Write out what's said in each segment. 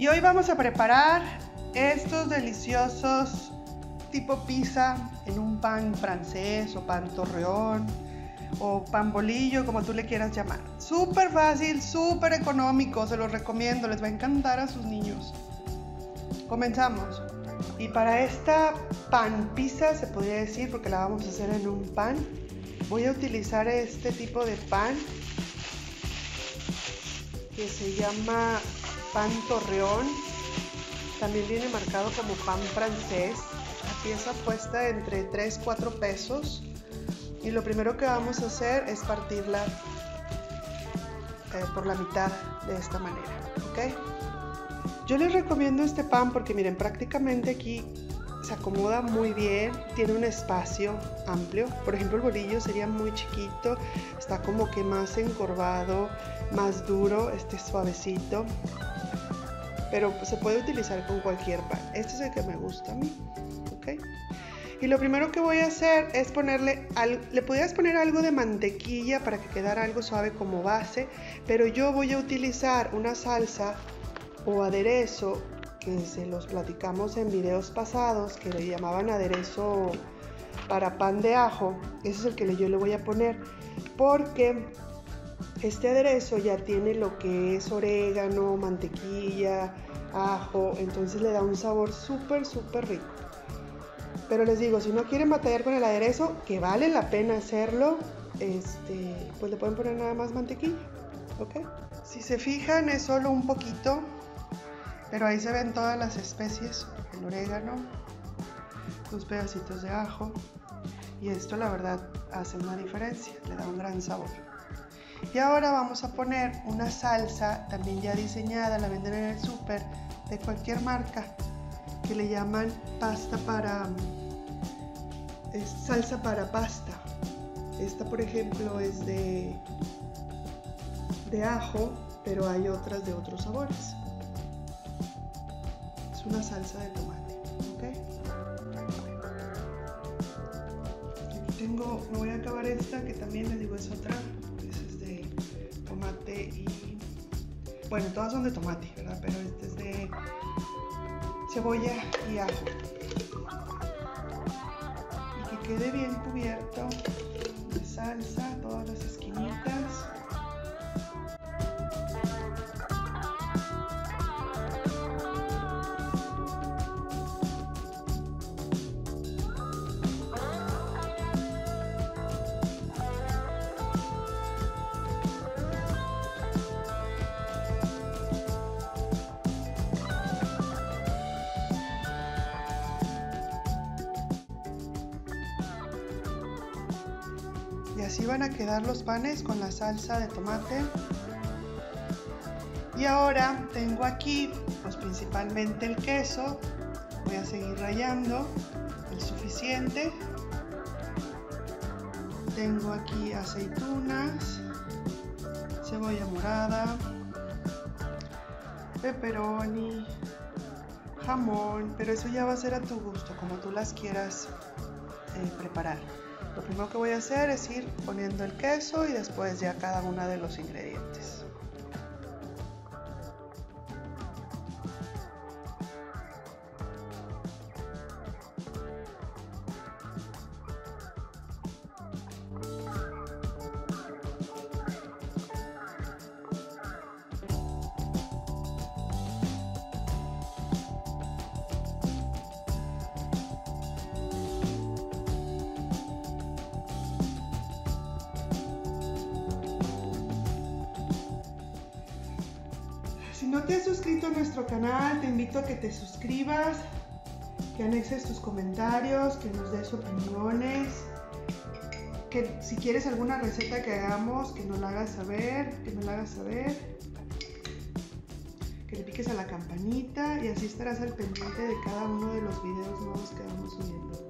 Y hoy vamos a preparar estos deliciosos tipo pizza en un pan francés o pan torreón o pan bolillo, como tú le quieras llamar. Súper fácil, súper económico, se los recomiendo, les va a encantar a sus niños. Comenzamos. Y para esta pan pizza, se podría decir, porque la vamos a hacer en un pan, voy a utilizar este tipo de pan que se llama pan torreón. También viene marcado como pan francés. La pieza cuesta entre 3-4 pesos. Y lo primero que vamos a hacer es partirla por la mitad de esta manera, ¿ok? Yo les recomiendo este pan porque miren, prácticamente aquí se acomoda muy bien, tiene un espacio amplio. Por ejemplo, el bolillo sería muy chiquito, está como que más encorvado, más duro, este es suavecito, pero se puede utilizar con cualquier pan. Este es el que me gusta a mí, ¿ok? Y lo primero que voy a hacer es ponerle, le podrías poner algo de mantequilla para que quedara algo suave como base, pero yo voy a utilizar una salsa o aderezo que se los platicamos en videos pasados, que le llamaban aderezo para pan de ajo. Ese es el que yo le voy a poner, porque este aderezo ya tiene lo que es orégano, mantequilla, ajo, entonces le da un sabor súper rico. Pero les digo, si no quieren batallar con el aderezo, que vale la pena hacerlo, pues le pueden poner nada más mantequilla, ¿ok? Si se fijan es solo un poquito, pero ahí se ven todas las especies, el orégano, los pedacitos de ajo, y esto la verdad hace una diferencia, le da un gran sabor. Y ahora vamos a poner una salsa también ya diseñada, la venden en el súper de cualquier marca, que le llaman salsa para pasta. Esta por ejemplo es de ajo, pero hay otras de otros sabores. Es una salsa de tomate, ¿ok? Aquí tengo, me voy a acabar esta, que también les digo es otra, es de tomate y, bueno, todas son de tomate, ¿verdad? Pero este es de cebolla y ajo. Y que quede bien cubierto de salsa, todas las esquinitas. Y así van a quedar los panes con la salsa de tomate. Y ahora tengo aquí pues principalmente el queso. Voy a seguir rallando el suficiente. Tengo aquí aceitunas, cebolla morada, pepperoni, jamón, pero eso ya va a ser a tu gusto, como tú las quieras preparar. Lo primero que voy a hacer es ir poniendo el queso y después ya cada uno de los ingredientes. Si no te has suscrito a nuestro canal, te invito a que te suscribas, que anexes tus comentarios, que nos des opiniones, que si quieres alguna receta que hagamos, que nos la hagas saber, que le piques a la campanita y así estarás al pendiente de cada uno de los videos nuevos que vamos subiendo.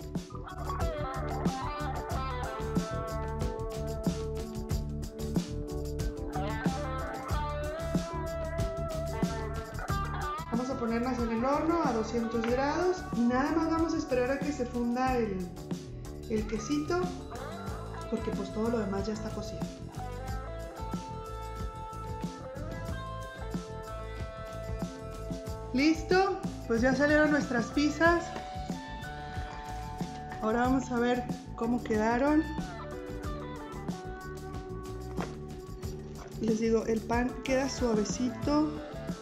Vamos a ponerlas en el horno a 200 grados y nada más vamos a esperar a que se funda el quesito, porque pues todo lo demás ya está cocido. Listo, pues ya salieron nuestras pizzas. Ahora vamos a ver cómo quedaron. Les digo, el pan queda suavecito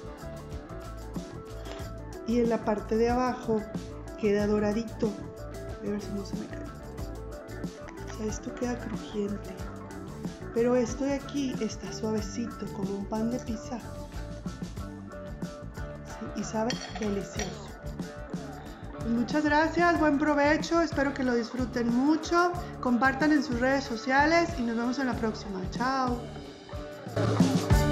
y en la parte de abajo queda doradito. A ver si no se me cae. O sea, esto queda crujiente, pero esto de aquí está suavecito, como un pan de pizza. Sí, y sabe delicioso. Pues muchas gracias, buen provecho, espero que lo disfruten mucho, compartan en sus redes sociales y nos vemos en la próxima. Chao.